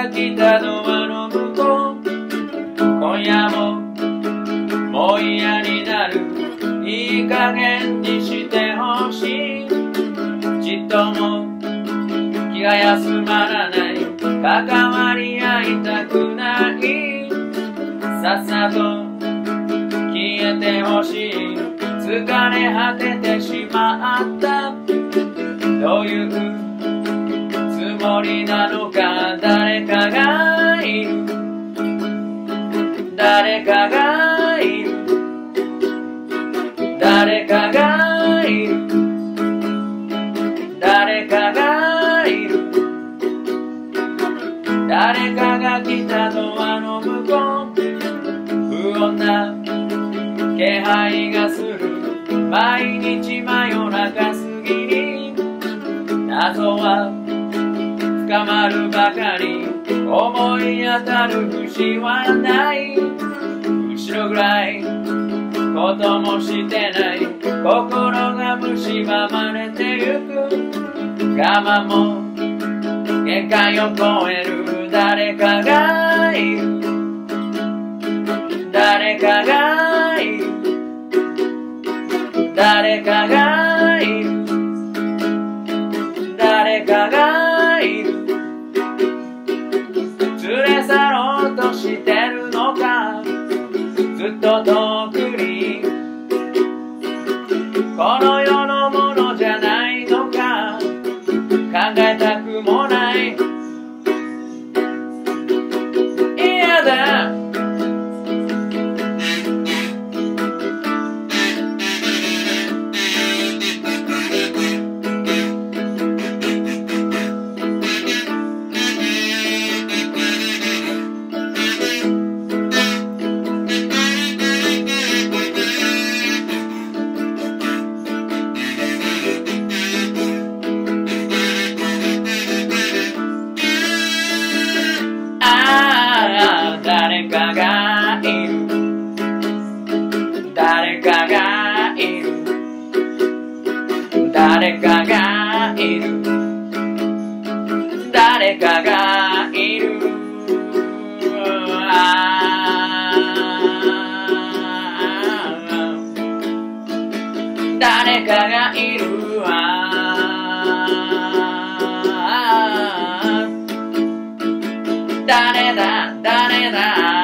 が来たドアの向こう、今夜ももう嫌になる。いい加減にしてほしい。ちっとも気が休まらない。関わり合いたくない。さっさと消えてほしい。疲れ果ててしまった。どういうつもりなのか。誰かがいる。誰かがいる。誰かがいる。誰かがいる。誰かが来たドアの向こう、不穏な気配がする。毎日真夜中過ぎに謎は深まるばかり。思い当たる節はない。後ろぐらいこともしてない。心が蝕まれてゆく。我慢も限界を超える。誰かがいる。誰かがいる。誰かがいる。誰かがいる。連れ去ろうとしてるのか。ずっと遠くにこの世のものじゃないのか。考えたくもない。嫌だ。誰かがいる。誰かがいる。誰かがいる。誰かがいる。誰かがいる。誰だ誰だ